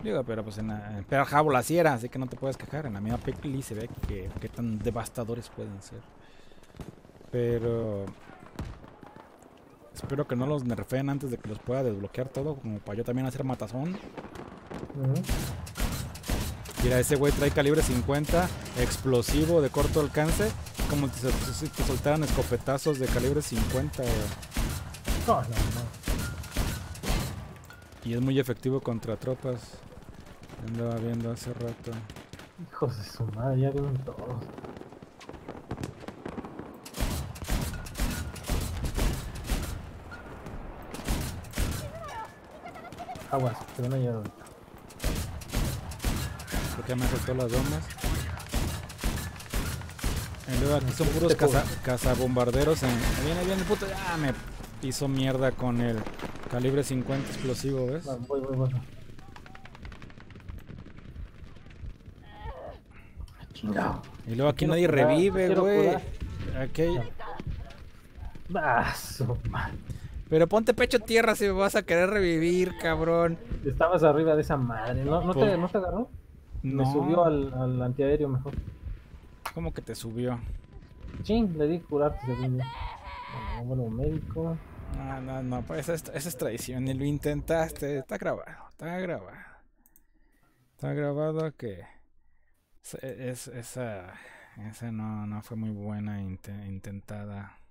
Digo, pero pues en Pearl Harbor así era, así que no te puedes quejar. En la misma película se ve que tan devastadores pueden ser. Pero espero que no los nerfeen antes de que los pueda desbloquear todo, como para yo también hacer matazón. Ujú. Mira, ese güey trae calibre 50, explosivo de corto alcance, como si te soltaran escopetazos de calibre 50. No, no, no. Y es muy efectivo contra tropas. Andaba viendo hace rato. Hijos de su madre, ya vienen todos. Aguas, que van a llegar ahorita. Porque me soltó las bombas. Y luego aquí son puros Te cubro. cazabombarderos. Viene el puto. Ya me hizo mierda con el calibre 50 explosivo, ¿ves? Va, voy. Chingado. Y luego Me aquí quiero nadie curar, me revive, quiero güey. curar. Aquí hay... No. Ah, su madre. Pero ponte pecho tierra si me vas a querer revivir, cabrón. Estabas arriba de esa madre, ¿no? ¿No Pues, te, no te agarró? Me subió no. al antiaéreo mejor. ¿Cómo que te subió? Sí, le di curarte según yo. Bueno, médico. No, pues esa es traición. Ni lo intentaste. Está grabado, está grabado. Está grabado que esa no fue muy buena intentada.